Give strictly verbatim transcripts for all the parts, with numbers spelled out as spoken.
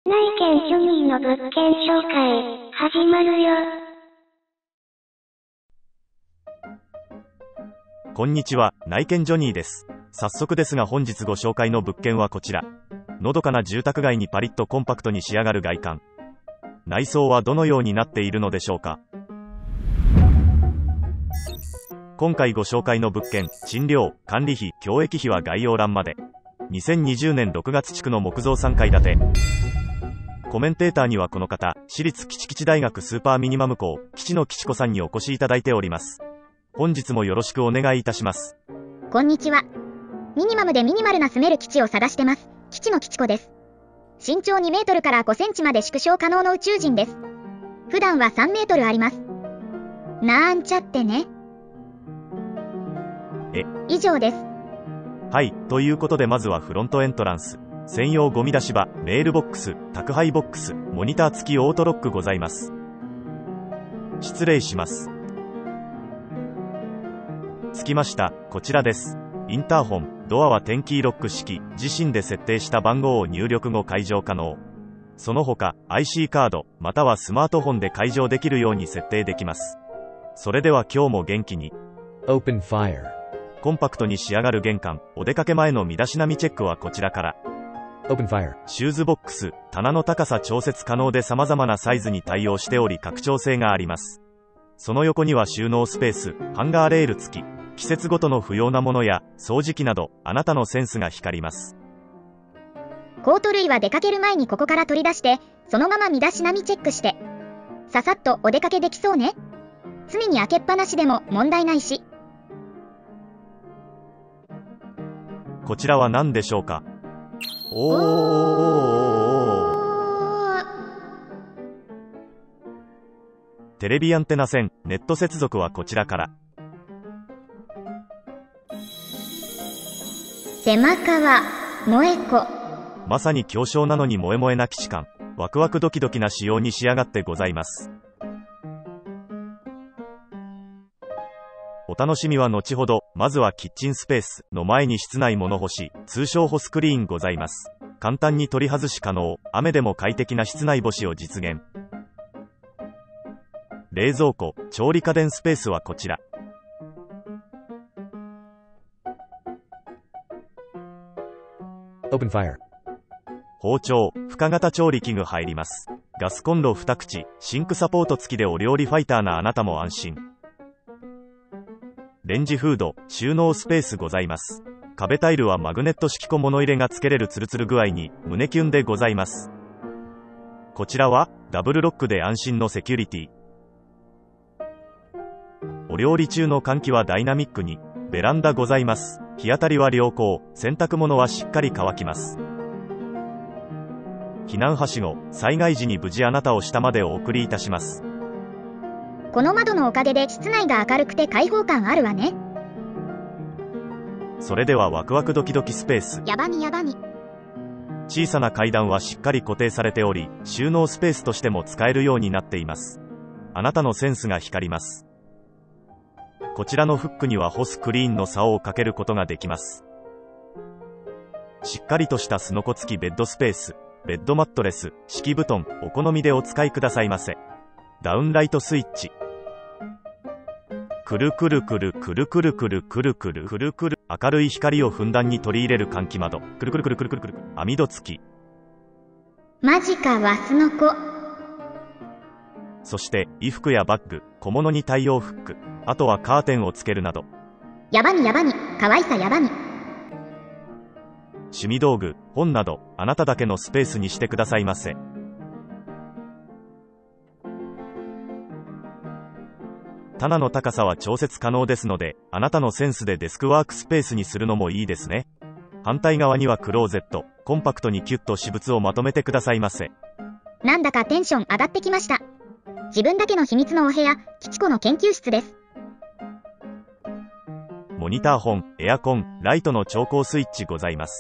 内見ジョニーの物件紹介、始まるよ。 こんにちは、内見ジョニーです。早速ですが本日ご紹介の物件はこちら。のどかな住宅街にパリッとコンパクトに仕上がる外観。内装はどのようになっているのでしょうか。今回ご紹介の物件、賃料、管理費、共益費は概要欄まで。にせんにじゅうねんろくがつ築の木造さんかい建て。コメンテーターにはこの方、私立吉吉大学スーパーミニマム校、吉野吉子さんにお越しいただいております。本日もよろしくお願いいたします。 こんにちは。ミニマムでミニマルな住める基地を探してます。吉野吉子です。身長にメートルからごセンチまで縮小可能の宇宙人です。普段はさんメートルあります。なんちゃってね。 え、 以上です。 はい、ということでまずはフロントエントランス。専用ゴミ出し場、メールボックス、宅配ボックス、モニター付きオートロックございます。失礼します。着きました。こちらです。インターホン、ドアはテンキーロック式、自身で設定した番号を入力後解錠可能。その他、アイシー カード、またはスマートフォンで解錠できるように設定できます。それでは今日も元気に。 Open Fire。 コンパクトに仕上がる玄関、お出かけ前の身だしなみチェックはこちらから。 Open Fire。 シューズボックス、棚の高さ調節可能で様々なサイズに対応しており拡張性があります。その横には収納スペース、ハンガーレール付き。季節ごとの不要なものや掃除機など、あなたのセンスが光ります。 コート類は出かける前にここから取り出して、そのまま身だしなみチェックして、ささっとお出かけできそうね。常に開けっぱなしでも問題ないし。 こちらは何でしょうか。おー、テレビアンテナ線、ネット接続はこちらから。 狭川萌子。 まさに狭小なのに萌え萌えな基地感、ワクワクドキドキな仕様に仕上がってございます。お楽しみは後ほど。まずはキッチンスペースの前に室内物干し、通称干スクリーンございます。簡単に取り外し可能、雨でも快適な室内干しを実現。冷蔵庫、調理家電スペースはこちら。 Open Fire。 包丁、深型調理器具入ります。ガスコンロに口、シンクサポート付きでお料理ファイターなあなたも安心。レンジフード、収納スペースございます。壁タイルはマグネット式小物入れが付けれるツルツル具合に、胸キュンでございます。こちらは、ダブルロックで安心のセキュリティ。お料理中の換気はダイナミックに、ベランダございます。日当たりは良好、洗濯物はしっかり乾きます。避難はしご、災害時に無事あなたを下までお送りいたします。 この窓のおかげで室内が明るくて開放感あるわね。 それではワクワクドキドキスペース。 やばにやばに。 小さな階段はしっかり固定されており、収納スペースとしても使えるようになっています。あなたのセンスが光ります。こちらのフックには干すクリーンの竿をかけることができます。しっかりとしたすのこ付きベッドスペース、ベッドマットレス、敷布団、お好みでお使いくださいませ。ダウンライトスイッチ。くるくるくるくるくるくるくるくるくるくる。明るい光をふんだんに取り入れる換気窓。くるくるくるくるくるくる。網戸付き。 マジかわすのこ。 そして、衣服やバッグ、小物に対応フック。あとはカーテンをつけるなど。 やばにやばに、可愛さやばに。 趣味道具、本など、あなただけのスペースにしてくださいませ。棚の高さは調節可能ですので、あなたのセンスでデスクワークスペースにするのもいいですね。反対側にはクローゼット、コンパクトにキュッと私物をまとめてくださいませ。 なんだかテンション上がってきました。自分だけの秘密のお部屋、吉子の研究室です。 モニター本、エアコン、ライトの調光スイッチございます。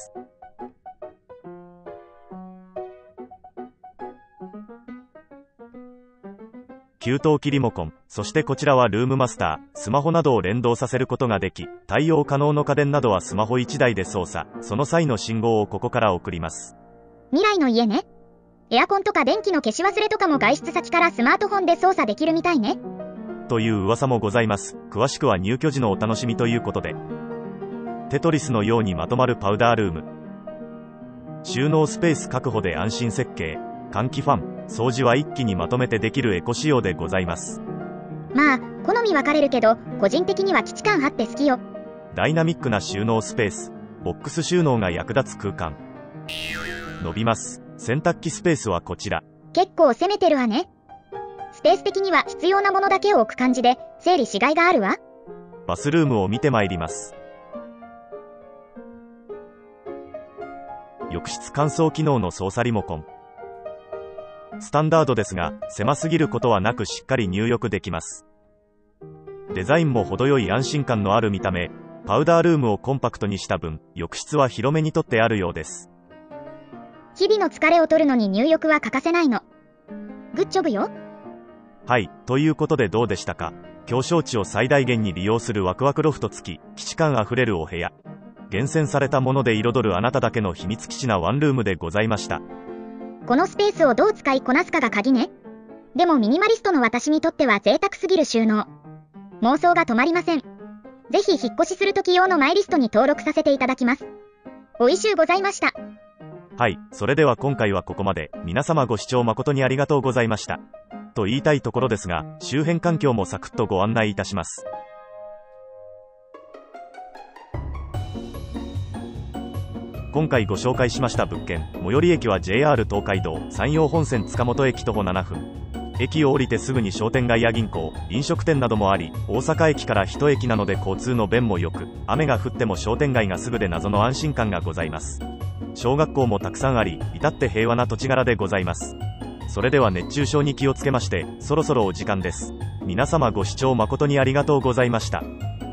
給湯器リモコン、そしてこちらはルームマスター、スマホなどを連動させることができ、対応可能の家電などはスマホいちだいで操作、その際の信号をここから送ります。 未来の家ね。 エアコンとか電気の消し忘れとかも外出先からスマートフォンで操作できるみたいね。 という噂もございます。詳しくは入居時のお楽しみということで。テトリスのようにまとまるパウダールーム。収納スペース確保で安心設計。換気ファン、掃除は一気にまとめてできるエコ仕様でございます。 まあ、好み分かれるけど、個人的には基地感あって好きよ。 ダイナミックな収納スペース。ボックス収納が役立つ空間。伸びます。洗濯機スペースはこちら。 結構攻めてるわね。スペース的には必要なものだけを置く感じで、整理しがいがあるわ。 バスルームを見てまいります。浴室乾燥機能の操作リモコン。スタンダードですが、狭すぎることはなくしっかり入浴できます。デザインも程よい安心感のある見た目。パウダールームをコンパクトにした分、浴室は広めにとってあるようです。 日々の疲れを取るのに入浴は欠かせないの。グッジョブよ。 はい、ということでどうでしたか。狭小地を最大限に利用するワクワクロフト付き、基地感あふれるお部屋。厳選されたもので彩るあなただけの秘密基地なワンルームでございました。 このスペースをどう使いこなすかが鍵ね。でもミニマリストの私にとっては贅沢すぎる収納。妄想が止まりません。ぜひ引っ越しする時用のマイリストに登録させていただきます。おいしゅうございました。 はい、それでは今回はここまで。皆様ご視聴誠にありがとうございました。と言いたいところですが、周辺環境もサクッとご案内いたします。今回ご紹介しました物件、最寄り駅は ジェイアール 東海道山陽本線塚本駅徒歩ななふん。駅を降りてすぐに商店街や銀行、飲食店などもあり、大阪駅から一駅なので交通の便も良く、雨が降っても商店街がすぐで謎の安心感がございます。小学校もたくさんあり、至って平和な土地柄でございます。それでは熱中症に気をつけまして、そろそろお時間です。皆様ご視聴誠にありがとうございました。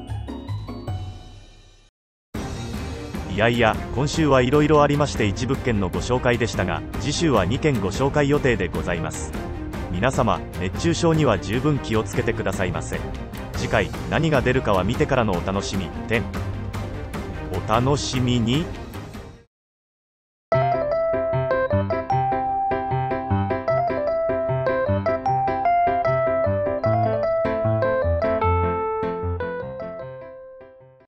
いやいや、今週はいろいろありましていち物件のご紹介でしたが、次週はにけんご紹介予定でございます。皆様、熱中症には十分気をつけてくださいませ。次回、何が出るかは見てからのお楽しみ。点。お楽しみに。